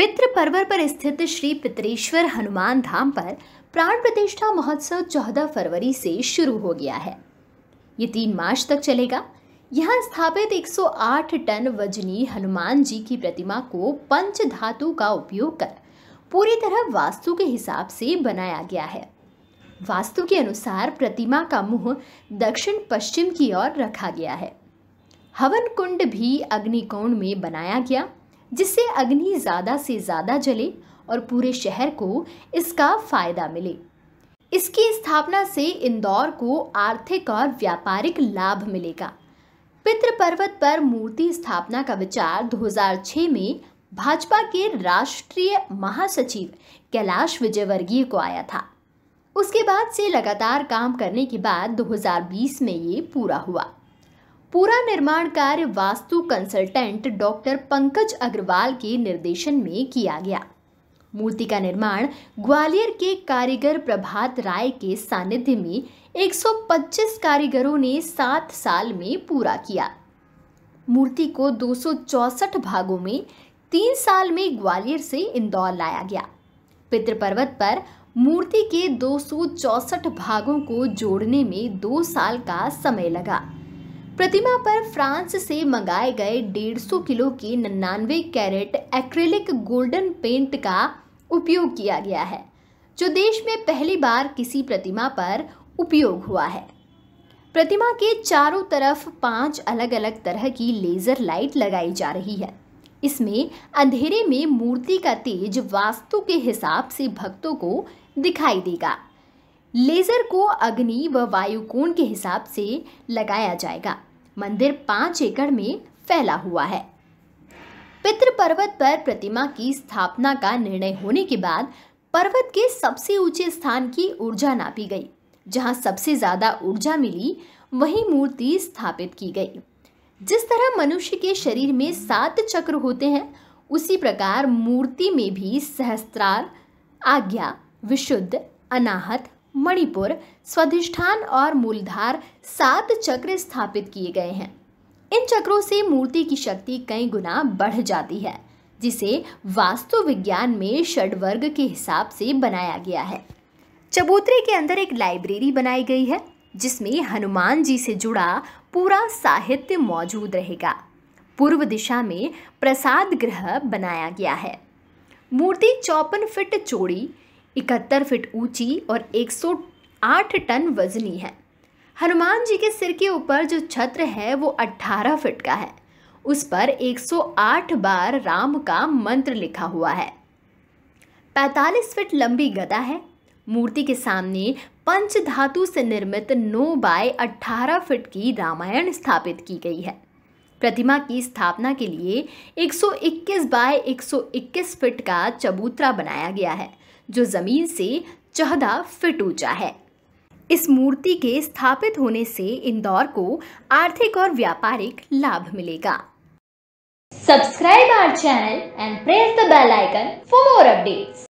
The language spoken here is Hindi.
पितृ पर्वत पर स्थित श्री पितरेश्वर हनुमान धाम पर प्राण प्रतिष्ठा महोत्सव 14 फरवरी से शुरू हो गया है। ये 3 मार्च तक चलेगा। यहाँ स्थापित 108 टन वजनी हनुमान जी की प्रतिमा को पंच धातु का उपयोग कर पूरी तरह वास्तु के हिसाब से बनाया गया है। वास्तु के अनुसार प्रतिमा का मुंह दक्षिण पश्चिम की ओर रखा गया है। हवन कुंड भी अग्निकोण में बनाया गया, जिससे अग्नि ज़्यादा से ज़्यादा जले और पूरे शहर को इसका फायदा मिले। इसकी स्थापना से इंदौर को आर्थिक और व्यापारिक लाभ मिलेगा। पितृ पर्वत पर मूर्ति स्थापना का विचार 2006 में भाजपा के राष्ट्रीय महासचिव कैलाश विजयवर्गीय को आया था। उसके बाद से लगातार काम करने के बाद 2020 में ये पूरा हुआ। पूरा निर्माण कार्य वास्तु कंसल्टेंट डॉक्टर पंकज अग्रवाल के निर्देशन में किया गया। मूर्ति का निर्माण ग्वालियर के कारीगर प्रभात राय के सानिध्य में 125 कारीगरों ने 7 साल में पूरा किया। मूर्ति को 264 भागों में 3 साल में ग्वालियर से इंदौर लाया गया। पितृपर्वत पर मूर्ति के 264 भागों को जोड़ने में 2 साल का समय लगा। प्रतिमा पर फ्रांस से मंगाए गए 150 किलो के 99 कैरेट एक्रिलिक गोल्डन पेंट का उपयोग किया गया है, जो देश में पहली बार किसी प्रतिमा पर उपयोग हुआ है। प्रतिमा के चारों तरफ 5 अलग अलग तरह की लेजर लाइट लगाई जा रही है। इसमें अंधेरे में मूर्ति का तेज वास्तु के हिसाब से भक्तों को दिखाई देगा। लेजर को अग्नि व वायुकोण के हिसाब से लगाया जाएगा। मंदिर 5 एकड़ में फैला हुआ है। पितृ पर्वत पर प्रतिमा की स्थापना का निर्णय होने के बाद पर्वत के सबसे ऊंचे स्थान की ऊर्जा नापी गई। जहां सबसे ज्यादा ऊर्जा मिली, वहीं मूर्ति स्थापित की गई। जिस तरह मनुष्य के शरीर में 7 चक्र होते हैं, उसी प्रकार मूर्ति में भी सहस्त्रार, आज्ञा, विशुद्ध, अनाहत, मणिपुर, स्वाधिष्ठान और मूलधार 7 चक्र स्थापित किए गए हैं। इन चक्रों से मूर्ति की शक्ति कई गुना बढ़ जाती है, जिसे वास्तु विज्ञान में षडवर्ग के हिसाब से बनाया गया है। चबूतरे के अंदर एक लाइब्रेरी बनाई गई है, जिसमें हनुमान जी से जुड़ा पूरा साहित्य मौजूद रहेगा। पूर्व दिशा में प्रसाद गृह बनाया गया है। मूर्ति 54 फीट चौड़ी, 71 फीट ऊंची और 108 टन वजनी है। हनुमान जी के सिर के ऊपर जो छत्र है वो 18 फीट का है। उस पर 108 बार राम का मंत्र लिखा हुआ है। 45 फीट लंबी गदा है। मूर्ति के सामने पंच धातु से निर्मित 9 बाय 18 फीट की रामायण स्थापित की गई है। प्रतिमा की स्थापना के लिए 121 बाय 121 फीट का चबूतरा बनाया गया है, जो जमीन से 14 फीट ऊंचा है। इस मूर्ति के स्थापित होने से इंदौर को आर्थिक और व्यापारिक लाभ मिलेगा। Subscribe our channel and press the bell icon for more updates.